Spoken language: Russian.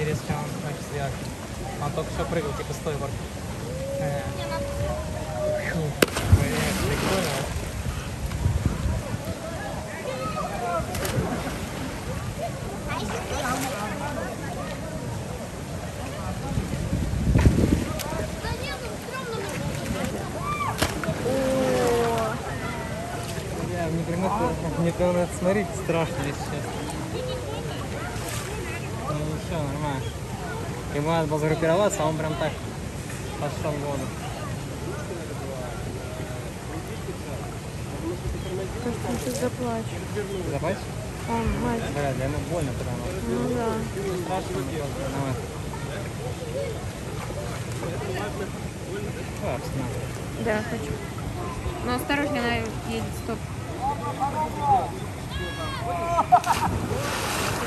интересно, он значит связан. Он только что прыгал, типа, стой, ворк. Блин, прикольно. Мне прям надо смотреть страшно, если честно. Ну ничего, нормально. Ему надо было загруппироваться, а он прям так пошел в воду. Кажется, он сейчас заплачет. Заплачешь? Он, мать. Бля, для ему больно потому. Ну да. Страшно, но тоже виноват. Классно. Да, хочу. Но осторожно, она едет, стоп.